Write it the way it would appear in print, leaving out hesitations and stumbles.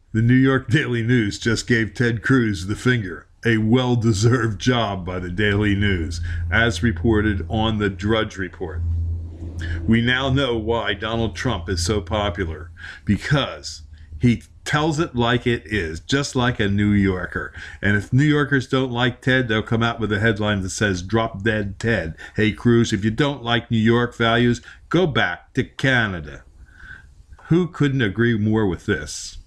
The New York Daily News just gave Ted Cruz the finger. A well-deserved job by the Daily News, as reported on the Drudge Report. We now know why Donald Trump is so popular, because he tells it like it is, just like a New Yorker. And if New Yorkers don't like Ted, they'll come out with a headline that says, "Drop Dead Ted." Hey, Cruz, if you don't like New York values, go back to Canada. Who couldn't agree more with this?